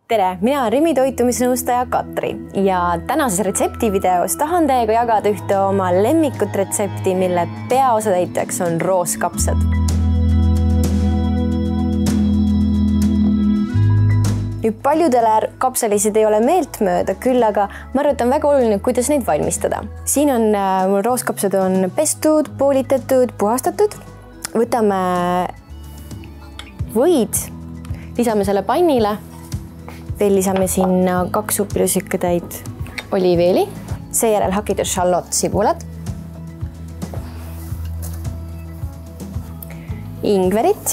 tere, mina olen Rimi toitumisnõustaja Katri ja tänases retseptivideos tahan teiega jagada ühte oma lemmikut retsepti, mille peaosatäitjaks on rooskapsad. Nüüd paljudele kapsalised ei ole meeltmööda, küll aga ma arvan, et on väga oluline, kuidas neid valmistada. Siin on mul rooskapsad on pestud, poolitatud, puhastatud. Võtame võid, lisame selle pannile. Veel lisame sinna 2 supilusikatäit oliiviõli, seejärel hakitud šallot sibulad, ingverit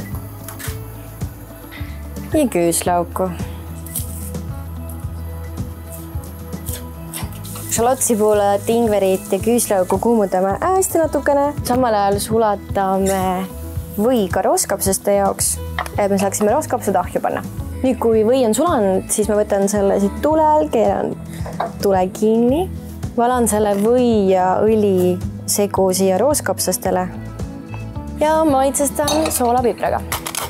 ja küüslauku. Šallot sibulat, ingverit ja küüslauku kuumutame hästi natukene. Samal ajal sulatame või ka rooskapsaste jaoks, et me saaksime rooskapsad ahju panna. Nüüd, kui või on sulanud, siis ma võtan selle siit tulel, keeran tule kinni, valan selle või ja õli segu siia rooskapsastele ja maitsestan soolapipraga.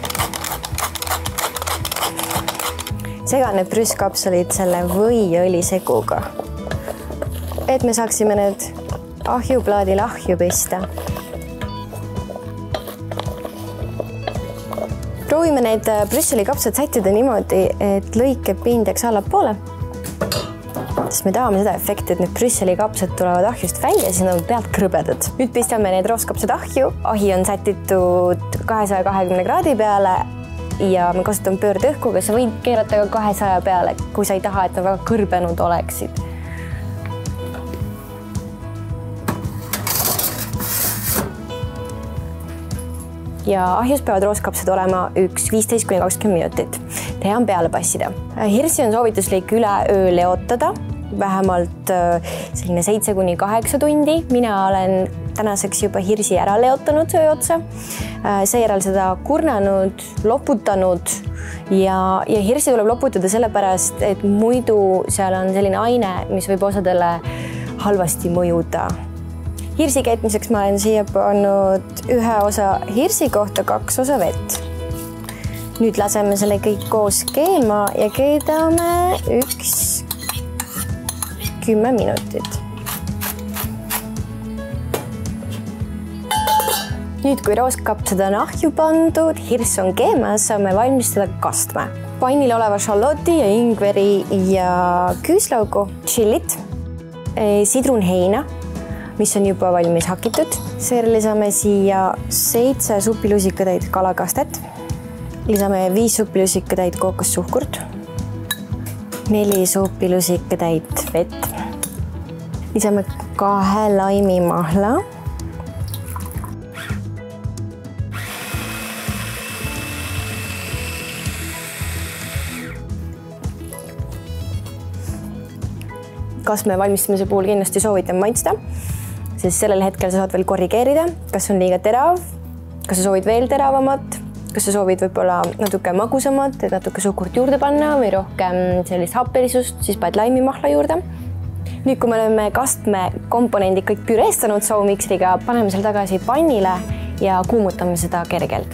Segan need prüsskapsalid selle või ja õli seguga, et me saaksime need ahjuplaadil ahju pista. Proovime need Brüsseli kapsad sättida niimoodi, et lõikepind jääks allapoole. Sest me tahame seda efekti, et need Brüsseli kapsad tulevad ahjust välja, siis nad on pealt krõbedad. Nüüd pistame need rooskapsad ahju. Ahi on sätitud 220 kraadi peale ja me kasutame pöördõhku, aga sa võid keerata ka 200 peale, kui sa ei taha, et nad väga kõrbenud oleksid. Ja ahjus peavad rooskapsad olema 15–20 minutit. Hea on peale passida. Hirsi on soovituslik üle öö leotada, vähemalt 7–8 tundi. Mina olen tänaseks juba hirsi ära leotanud söö otsa. Seejärel seda kurnanud, loputanud ja hirsi tuleb loputada sellepärast, et muidu seal on selline aine, mis võib osadele halvasti mõjuda. Hirsi keetmiseks ma olen siia pannud 1 osa hirsi kohta 2 osa vett. Nüüd laseme selle kõik koos keema ja keedame 10 minutit. Nüüd, kui rooskapsad on ahju pandud, hirs on keemas, saame valmistada kastme. Pannil oleva šalloti ja ingveri ja küüslaugu, tšillit, sidrunheina, mis on juba valmis hakitud. Seejärel lisame siia 7 supilusikatäit kalakastet. Lisame 5 supilusikatäit kookossuhkurt, 4 supilusikatäit vett. Lisame 2 laimimahla. Kastme valmistamise puhul kindlasti soovitan maitsta, sest sellel hetkel sa saad veel korrigeerida, kas on liiga terav, kas sa soovid veel teravamat, kas sa soovid võib-olla natuke magusamat, et natuke suhkurt juurde panna või rohkem sellist happelisust, siis paned laimimahla juurde. Nüüd, kui me oleme kastme komponendid kõik püreestanud saumiksriga, paneme selle tagasi pannile ja kuumutame seda kergelt.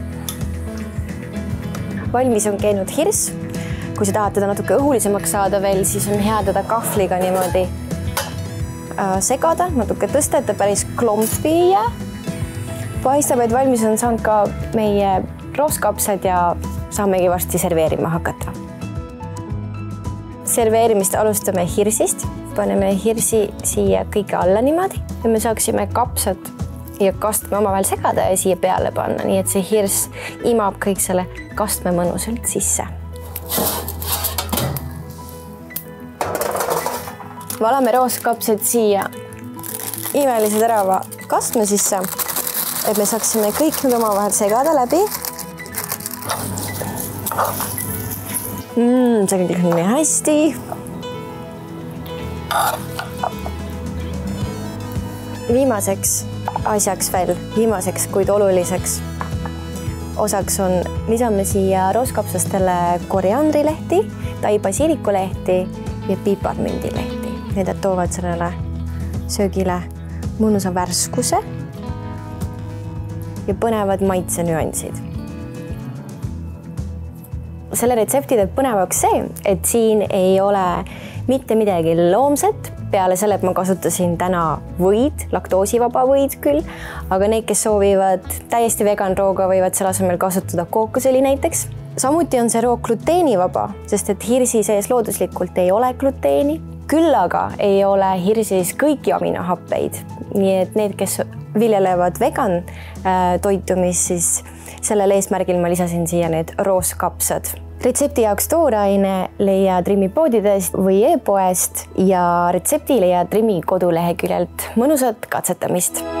Valmis on keenud hirs. Kui sa tahad teda natuke õhulisemaks saada veel, siis on hea teda kahvliga niimoodi segada, natuke tõsta, et ta päris klompi ja paistab, et valmis on saanud ka meie rooskapsad ja saamegi varsti serveerima hakata. Serveerimist alustame hirsist. Paneme hirsi siia kõige alla niimoodi ja me saaksime kapsad ja kastme omavahel segada ja siia peale panna, nii et see hirs imab kõik selle kastme mõnusalt sisse. Valame rooskapsad siia imelise terava kastme sisse, et me saaksime kõik nüüd omavahel segada läbi. See kõik on nii hästi. Viimaseks asjaks veel, viimaseks, kuid oluliseks osaks on lisame siia rooskapsastele koriandrilehti, tai basilikulehti ja piparmündilehti. Need toovad sellele söögile mõnusa värskuse ja põnevad maitsenüansid. selle retsepti teeb põnevaks see, et siin ei ole mitte midagi loomset, peale selle, et ma kasutasin täna võid, laktoosivaba võid küll, aga need, kes soovivad täiesti veganrooga, võivad selle asemel kasutada kookosõli näiteks. Samuti on see roog gluteenivaba, sest et hirsi sees looduslikult ei ole gluteeni, küll aga ei ole hirsis kõiki aminohappeid, nii et need, kes viljelevad vegan toitumist, siis sellel eesmärgil ma lisasin siia need rooskapsad. Retsepti jaoks tooraine leiad Rimi poodidest või e-poest ja retsepti leiad Rimi koduleheküljelt. Mõnusat katsetamist!